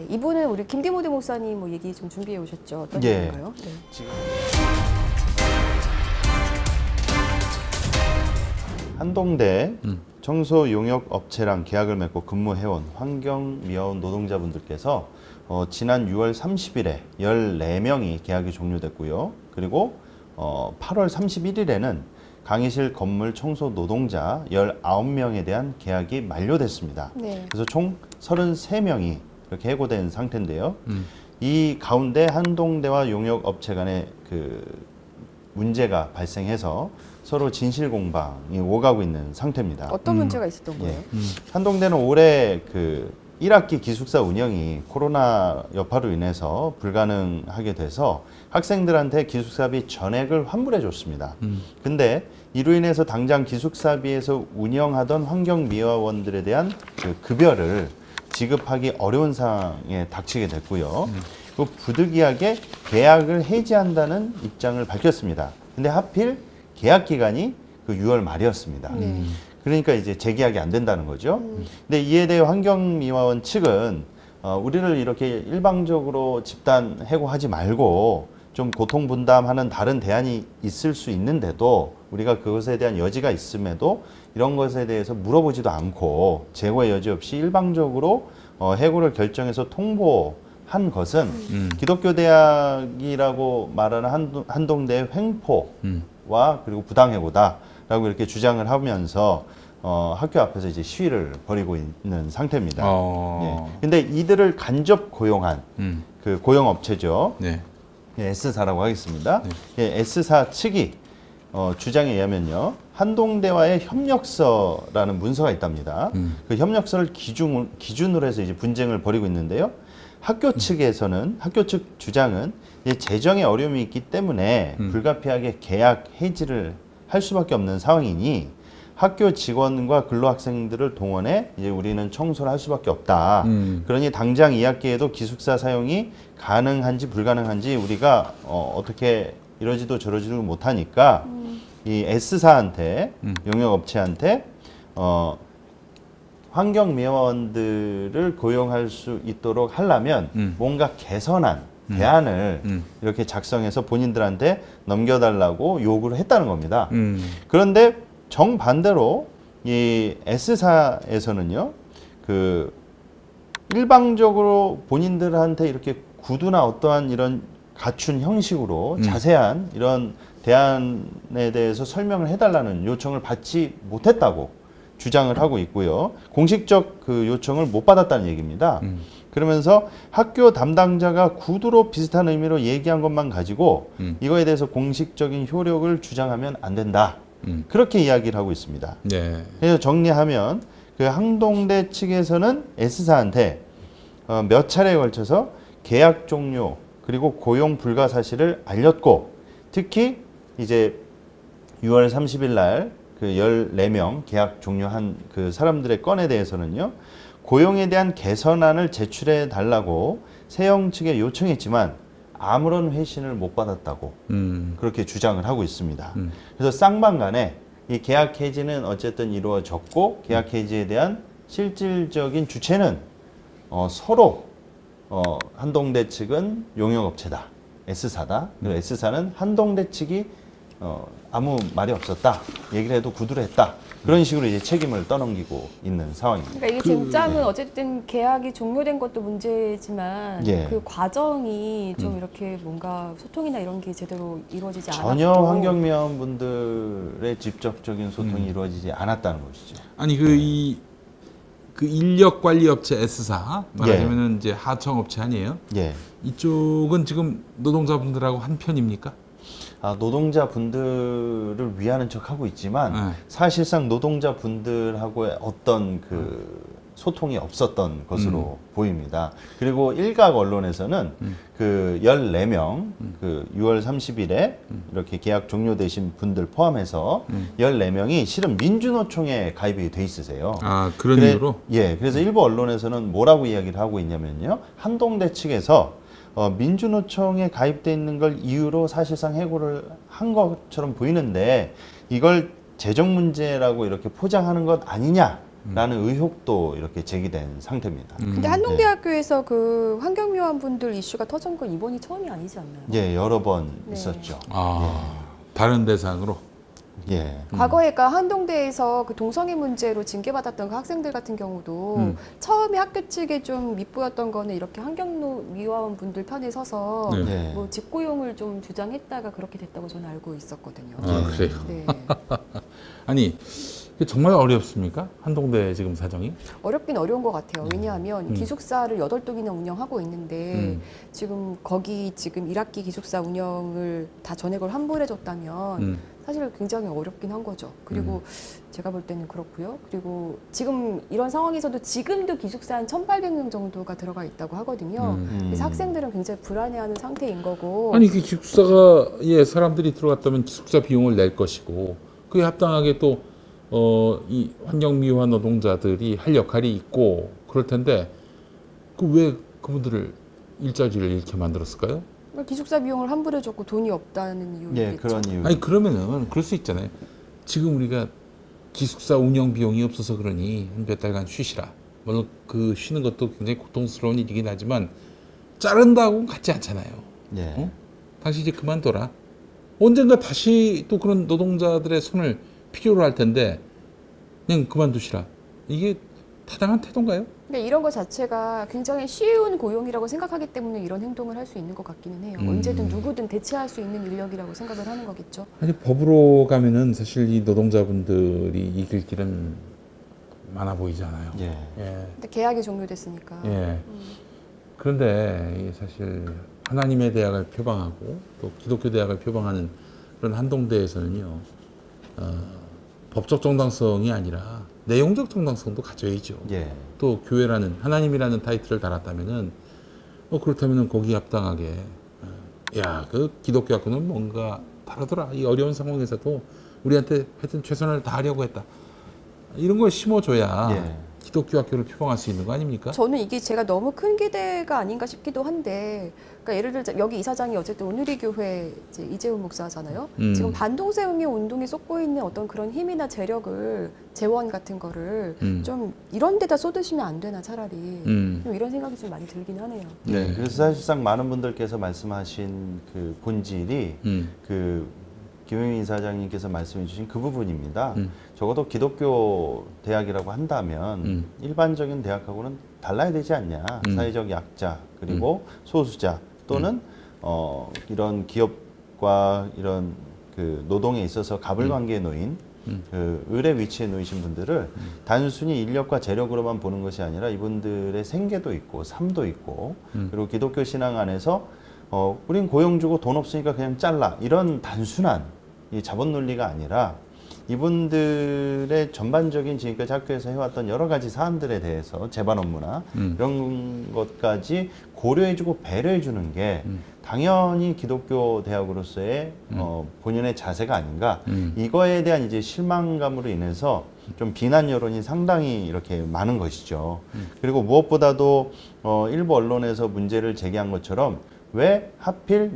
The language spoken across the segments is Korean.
네, 이분은 우리 김기모대 목사님 뭐 얘기 좀 준비해 오셨죠? 어떤 예. 얘기인가요? 네. 지금 한동대 청소 용역 업체랑 계약을 맺고 근무해온 환경미화원 노동자분들께서 지난 6월 30일에 14명이 계약이 종료됐고요. 그리고 8월 31일에는 강의실 건물 청소 노동자 19명에 대한 계약이 만료됐습니다. 네. 그래서 총 33명이 이렇게 해고된 상태인데요. 이 가운데 한동대와 용역업체 간에 그 문제가 발생해서 서로 진실공방이 오가고 있는 상태입니다. 어떤 문제가 있었던 거예요? 한동대는 올해 그 1학기 기숙사 운영이 코로나 여파로 인해서 불가능하게 돼서 학생들한테 기숙사비 전액을 환불해 줬습니다. 근데 이로 인해서 당장 기숙사비에서 운영하던 환경미화원들에 대한 그 급여를 지급하기 어려운 상황에 닥치게 됐고요. 그 부득이하게 계약을 해지한다는 입장을 밝혔습니다. 근데 하필 계약 기간이 그 6월 말이었습니다. 그러니까 이제 재계약이 안 된다는 거죠. 근데 이에 대해 환경미화원 측은 우리를 이렇게 일방적으로 집단 해고하지 말고 좀 고통 분담하는 다른 대안이 있을 수 있는데도 우리가 그것에 대한 여지가 있음에도 이런 것에 대해서 물어보지도 않고 재고의 여지 없이 일방적으로 해고를 결정해서 통보한 것은 기독교 대학이라고 말하는 한동대의 횡포와 그리고 부당해고다라고 이렇게 주장을 하면서 학교 앞에서 이제 시위를 벌이고 있는 상태입니다. 예. 근데 이들을 간접 고용한 그 고용업체죠. 네. 예, S사라고 하겠습니다. 예, S사 측이 주장에 의하면요. 한동대와의 협력서라는 문서가 있답니다. 그 협력서를 기준으로 해서 이제 분쟁을 벌이고 있는데요. 학교 측에서는, 학교 측 주장은 이제 재정에 어려움이 있기 때문에 불가피하게 계약 해지를 할 수밖에 없는 상황이니 학교 직원과 근로학생들을 동원해 이제 우리는 청소를 할 수밖에 없다. 그러니 당장 2학기에도 기숙사 사용이 가능한지 불가능한지 우리가 어떻게 이러지도 저러지도 못하니까 이 S사한테 용역업체한테 환경미화원들을 고용할 수 있도록 하려면 뭔가 개선한 대안을 이렇게 작성해서 본인들한테 넘겨달라고 요구를 했다는 겁니다. 그런데 정반대로 이 S사에서는요, 그 일방적으로 본인들한테 이렇게 구두나 어떠한 이런 갖춘 형식으로 자세한 이런 대안에 대해서 설명을 해달라는 요청을 받지 못했다고 주장을 하고 있고요. 공식적 그 요청을 못 받았다는 얘기입니다. 그러면서 학교 담당자가 구두로 비슷한 의미로 얘기한 것만 가지고 이거에 대해서 공식적인 효력을 주장하면 안 된다. 그렇게 이야기를 하고 있습니다. 네. 그래서 정리하면 그 한동대 측에서는 S사한테 몇 차례에 걸쳐서 계약 종료 그리고 고용 불가 사실을 알렸고 특히 이제 6월 30일 날 그 14명 계약 종료한 그 사람들의 건에 대해서는요. 고용에 대한 개선안을 제출해 달라고 세영 측에 요청했지만 아무런 회신을 못 받았다고 그렇게 주장을 하고 있습니다. 그래서 쌍방간에 이 계약 해지는 어쨌든 이루어졌고 계약 해지에 대한 실질적인 주체는 서로 한동대 측은 용역업체다, S사다. 그리고 S사는 한동대 측이 아무 말이 없었다. 얘기를 해도 구두로 했다. 그런 식으로 이제 책임을 떠넘기고 있는 상황입니다. 그러니까 이게 쟁점은 어쨌든 계약이 종료된 것도 문제지만 예. 그 과정이 좀 이렇게 뭔가 소통이나 이런 게 제대로 이루어지지 않았고 전혀 환경미화원분들의 직접적인 소통이 이루어지지 않았다는 것이죠. 아니 그 인력관리업체 S사 말하자면은 이제 하청업체 아니에요? 예. 이쪽은 지금 노동자분들하고 한 편입니까? 노동자분들을 위하는 척하고 있지만 사실상 노동자분들하고의 어떤 그 소통이 없었던 것으로 보입니다. 그리고 일각 언론에서는 그 14명 그 6월 30일에 이렇게 계약 종료되신 분들 포함해서 14명이 실은 민주노총에 가입이 돼 있으세요. 그런 이유로? 예. 그래서 일부 언론에서는 뭐라고 이야기를 하고 있냐면요. 한동대 측에서 민주노총에 가입돼 있는 걸 이유로 사실상 해고를 한 것처럼 보이는데 이걸 재정 문제라고 이렇게 포장하는 것 아니냐 라는 의혹도 이렇게 제기된 상태입니다. 근데 한동대학교에서 그 환경미화원분들 이슈가 터진 건 이번이 처음이 아니지 않나요? 예, 여러 번 네. 있었죠. 다른 대상으로. 예. 과거에 그 한동대에서 그 동성애 문제로 징계받았던 그 학생들 같은 경우도 처음에 학교 측에 좀 밉보였던 거는 이렇게 환경미화원 분들 편에 서서 네. 예. 뭐 직고용을 좀 주장했다가 그렇게 됐다고 저는 알고 있었거든요. 그래요. 네. 아니 이게 정말 어렵습니까? 한동대 지금 사정이? 어렵긴 어려운 것 같아요. 왜냐하면 기숙사를 8동이나 운영하고 있는데 지금 거기 지금 1학기 기숙사 운영을 다 전액을 환불해줬다면 사실 굉장히 어렵긴 한 거죠. 그리고 제가 볼 때는 그렇고요. 그리고 지금 이런 상황에서도 지금도 기숙사 한 1,800명 정도가 들어가 있다고 하거든요. 그래서 학생들은 굉장히 불안해하는 상태인 거고. 아니 그 기숙사에 사람들이 들어갔다면 기숙사 비용을 낼 것이고 그에 합당하게 또 이 환경미화 노동자들이 할 역할이 있고 그럴 텐데 그 왜 그분들을 일자리를 이렇게 만들었을까요? 기숙사 비용을 환불해줬고 돈이 없다는 이유겠죠. 예, 그런 이유. 아니 그러면은 그럴 수 있잖아요. 지금 우리가 기숙사 운영 비용이 없어서 그러니 한 몇 달간 쉬시라. 물론 그 쉬는 것도 굉장히 고통스러운 일이긴 하지만 자른다고 같지 않잖아요. 예. 당시 이제 그만둬라. 언젠가 다시 또 그런 노동자들의 손을 필요로 할 텐데 그냥 그만두시라. 이게 타당한 태도인가요? 그러니까 이런 것 자체가 굉장히 쉬운 고용이라고 생각하기 때문에 이런 행동을 할 수 있는 것 같기는 해요. 언제든 누구든 대체할 수 있는 인력이라고 생각을 하는 거겠죠. 아니 법으로 가면은 사실 이 노동자분들이 이길 길은 많아 보이지 않아요. 예. 예. 근데 계약이 종료됐으니까. 예. 그런데 이게 사실 하나님의 대학을 표방하고 또 기독교 대학을 표방하는 그런 한동대에서는요, 법적 정당성이 아니라 내용적 정당성도 가져야죠. 예. 또 교회라는 하나님이라는 타이틀을 달았다면은 그렇다면은 거기에 합당하게 야, 그 기독교 학교는 뭔가 다르더라. 이 어려운 상황에서도 우리한테 하여튼 최선을 다하려고 했다. 이런 걸 심어줘야 예. 기독교 학교를 표방할 수 있는 거 아닙니까? 저는 이게 제가 너무 큰 기대가 아닌가 싶기도 한데, 그러니까 예를 들자 여기 이사장이 어쨌든 온누리교회 이재훈 목사잖아요. 지금 반동성애 운동에 쏟고 있는 어떤 그런 힘이나 재력을 재원 같은 거를 좀 이런 데다 쏟으시면 안 되나 차라리 좀 이런 생각이 좀 많이 들긴 하네요. 네. 그래서 사실상 많은 분들께서 말씀하신 그 본질이 그 김영민 이사장님께서 말씀해 주신 그 부분입니다. 적어도 기독교 대학이라고 한다면 일반적인 대학하고는 달라야 되지 않냐. 사회적 약자 그리고 소수자 또는 이런 기업과 이런 그 노동에 있어서 가불관계에 놓인 그 을의 위치에 놓이신 분들을 단순히 인력과 재력으로만 보는 것이 아니라 이분들의 생계도 있고 삶도 있고 그리고 기독교 신앙 안에서 우린 고용 주고 돈 없으니까 그냥 잘라 이런 단순한 이 자본 논리가 아니라 이분들의 전반적인 지금까지 학교에서 해왔던 여러 가지 사안들에 대해서 재반 업무나 이런 것까지 고려해주고 배려해주는 게 당연히 기독교 대학으로서의 본연의 자세가 아닌가. 이거에 대한 이제 실망감으로 인해서 좀 비난 여론이 상당히 이렇게 많은 것이죠. 그리고 무엇보다도 일부 언론에서 문제를 제기한 것처럼 왜 하필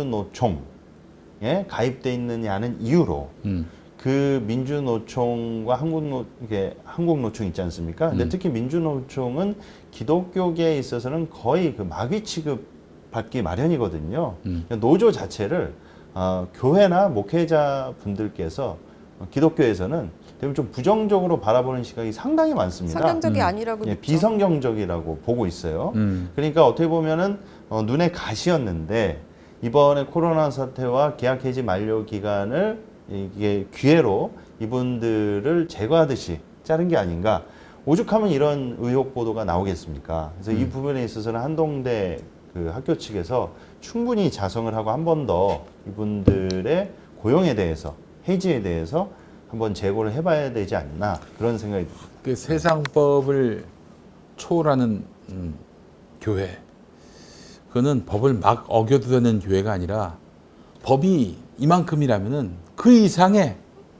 민주노총에 가입돼 있느냐는 이유로 그 민주노총과 한국노총 있지 않습니까? 근데 특히 민주노총은 기독교계에 있어서는 거의 그 마귀 취급 받기 마련이거든요. 노조 자체를 교회나 목회자 분들께서 기독교에서는 대부분 좀 부정적으로 바라보는 시각이 상당히 많습니다. 성경적이 아니라고 예, 믿죠. 비성경적이라고 보고 있어요. 그러니까 어떻게 보면은 눈에 가시였는데 이번에 코로나 사태와 계약 해지 만료 기간을 이게 기회로 이분들을 제거하듯이 자른 게 아닌가. 오죽하면 이런 의혹 보도가 나오겠습니까? 그래서 이 부분에 있어서는 한동대 그 학교 측에서 충분히 자성을 하고 한 번 더 이분들의 고용에 대해서 해지에 대해서 한번 재고를 해봐야 되지 않나 그런 생각이 듭니다. 그 세상법을 초월하는 교회, 그거는 법을 막 어겨도 되는 교회가 아니라 법이 이만큼이라면은 그 이상의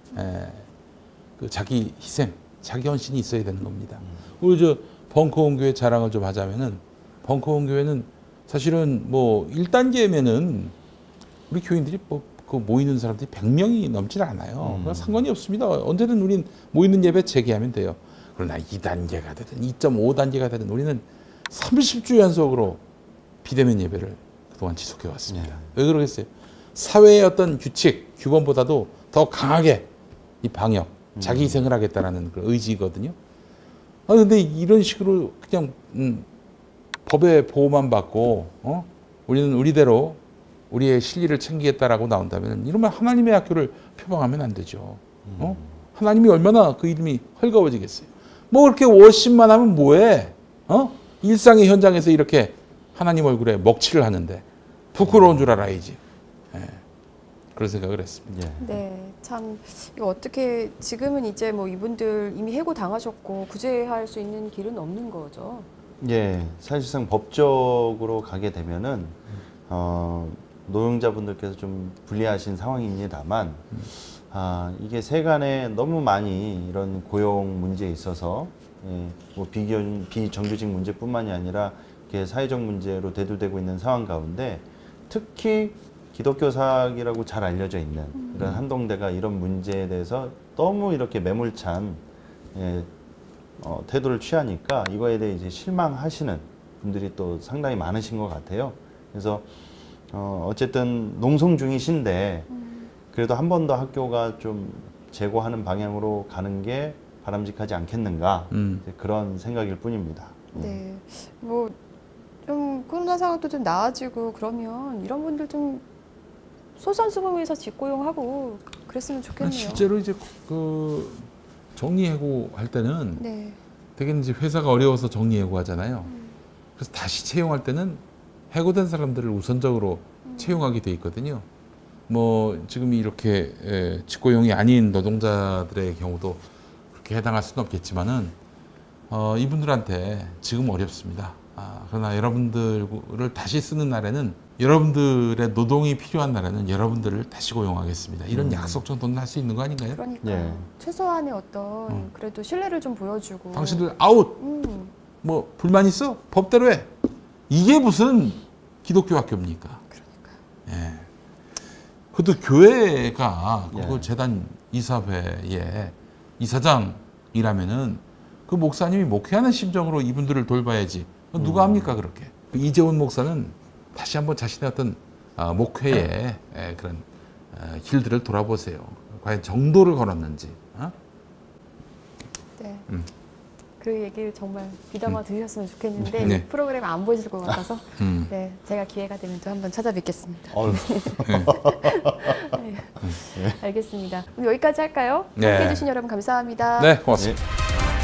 그 자기 희생, 자기 헌신이 있어야 되는 겁니다. 우리 저 벙커원 교회 자랑을 좀 하자면은 벙커원 교회는 사실은 뭐 1단계면은 우리 교인들이 그 모이는 사람들이 100명이 넘질 않아요. 그러니까 상관이 없습니다. 언제든 우린 모이는 예배 재개하면 돼요. 그러나 2단계가 되든 2.5단계가 되든 우리는 30주 연속으로 비대면 예배를 그동안 지속해 왔습니다. 왜 그러겠어요? 사회의 어떤 규칙, 규범보다도 더 강하게 이 방역, 자기 희생을 하겠다라는 그런 의지거든요. 근데 이런 식으로 그냥 법의 보호만 받고 우리는 우리대로 우리의 실리를 챙기겠다라고 나온다면 이러면 하나님의 학교를 표방하면 안 되죠. 하나님이 얼마나 그 이름이 헐거워지겠어요. 뭐 그렇게 워십만 하면 뭐해? 일상의 현장에서 이렇게 하나님 얼굴에 먹칠을 하는데 부끄러운 줄 알아야지. 그런 생각을 했습니다. 네, 참 이거 어떻게 지금은 이제 뭐 이분들 이미 해고 당하셨고 구제할 수 있는 길은 없는 거죠. 예, 사실상 법적으로 가게 되면은 노동자분들께서 좀 불리하신 상황입니다만, 이게 세간에 너무 많이 이런 고용 문제에 있어서 뭐 비정규직 문제뿐만이 아니라 이렇게 사회적 문제로 대두되고 있는 상황 가운데 특히 기독교 사학이라고 잘 알려져 있는 이런 한동대가 이런 문제에 대해서 너무 이렇게 매몰찬 태도를 취하니까 이거에 대해 이제 실망하시는 분들이 또 상당히 많으신 것 같아요. 그래서 어쨌든 농성 중이신데 그래도 한 번 더 학교가 좀 재고하는 방향으로 가는 게 바람직하지 않겠는가 그런 생각일 뿐입니다. 네, 뭐 좀 코로나 상황도 좀 나아지고 그러면 이런 분들 좀 솔선수범해서 직고용하고 그랬으면 좋겠네요. 실제로 이제 그 정리해고 할 때는 네. 되게 이제 회사가 어려워서 정리해고 하잖아요. 그래서 다시 채용할 때는 해고된 사람들을 우선적으로 채용하게 돼 있거든요. 뭐 지금 이렇게 직고용이 아닌 노동자들의 경우도 그렇게 해당할 수는 없겠지만은 이분들한테 지금 어렵습니다. 그러나 여러분들을 다시 쓰는 날에는 여러분들의 노동이 필요한 날에는 여러분들을 다시 고용하겠습니다. 이런 약속 정도는 할 수 있는 거 아닌가요? 그러니까 예. 최소한의 어떤 그래도 신뢰를 좀 보여주고 당신들 아웃! 뭐 불만 있어? 법대로 해! 이게 무슨 기독교 학교입니까? 그러니까요. 예. 그것도 교회가 예. 그 재단 이사회의 이사장이라면은 그 목사님이 목회하는 심정으로 이분들을 돌봐야지. 누가 합니까 그렇게? 이재훈 목사는 다시 한번 자신의 어떤 목회의 그런 길들을 돌아보세요. 과연 정도를 걸었는지. 네. 그 얘기를 정말 귀담아 들으셨으면 좋겠는데 네. 이 프로그램 안 보실 것 같아서 네, 제가 기회가 되면 또 한번 찾아뵙겠습니다. 네. 알겠습니다. 오늘 여기까지 할까요? 네. 함께해 주신 여러분 감사합니다. 네, 고맙습니다. 예.